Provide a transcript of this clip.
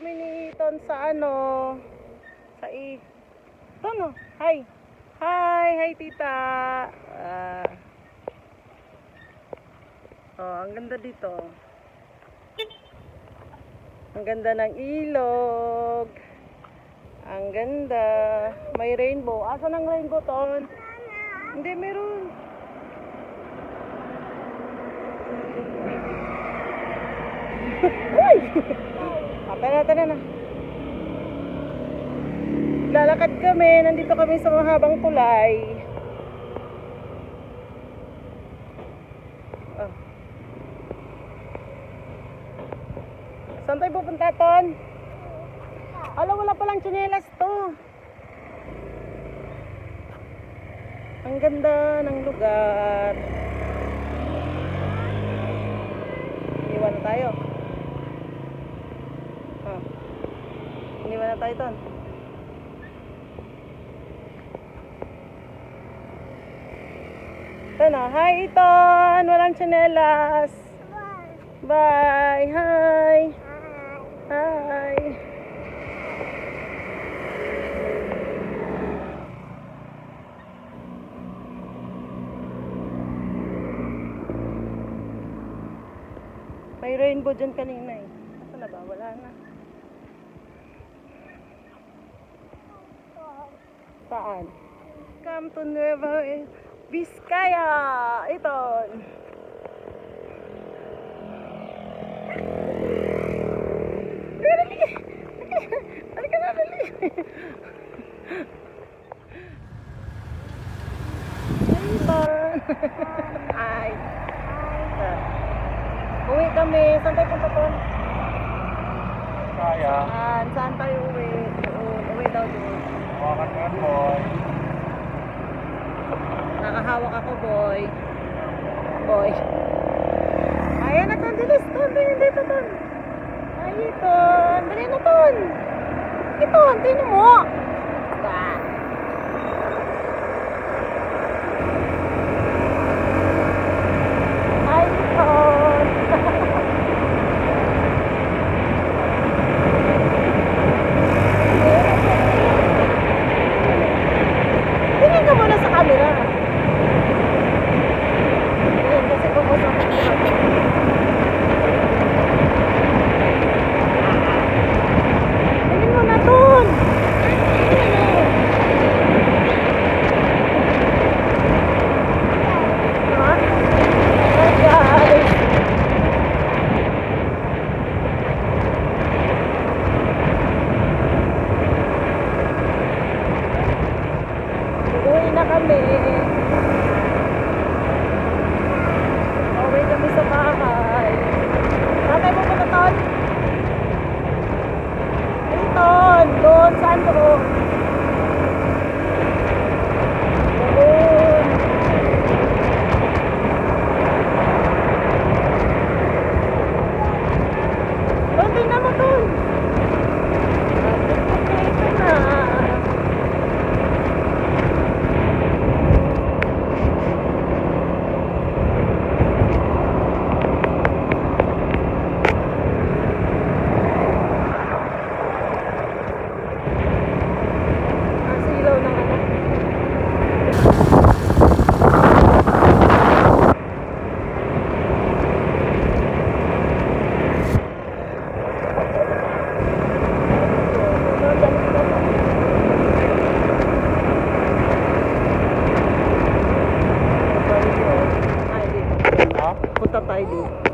kami ni Ton sa ano, sa Ton, oh. Hi. Hi, tita. Oh, ang ganda dito. Ang ganda ng ilog. Ang ganda. May rainbow. Asan ang rainbow, Ton? Hindi, meron. Uy! Tara na. Lalakad kami. Nandito kami sa mahabang tulay. Oh. Saan tayo pupunta, Ton? Alam, wala palang tsinelas to. Ang ganda ng lugar. Iniwan na tayo. Iniwan na tayo, Ton. Ito na. Hi, Ton. Walang tsinelas. Bye. Hi. Hi. May rainbow dyan kanina eh. Saan na ba? Wala na. Saan? Come to Nueva Vizcaya. Ito. Dali! Halika na, dali! Ito. Hi. Uwi kami. Saan tayo punta, Ton? Kaya. Saan tayo uwi? Uwi daw doon. Hawakan mo yan, boy. Nakahawak ako, boy. Boy. Ayan na, Ton. Dilis, Ton. Tingin dito, Ton. Ay, Ton. Dali na, Ton. Ito, tingin mo. Bah. Ay, Ton. Tingin ka muna sa camera. Tingin kasi bukos ang camera. Tingin mo na, Ton. Ha? Hi, guys. Uwi na kami. Uwi kami sa bahay. Saan tayo pupunta, Ton? Ay, Ton. Doon. Saan doon? Doon. Ton, tingnan mo, Ton. Ito na. Ilaw ng ano. Ay, dito. Punta tayo dito.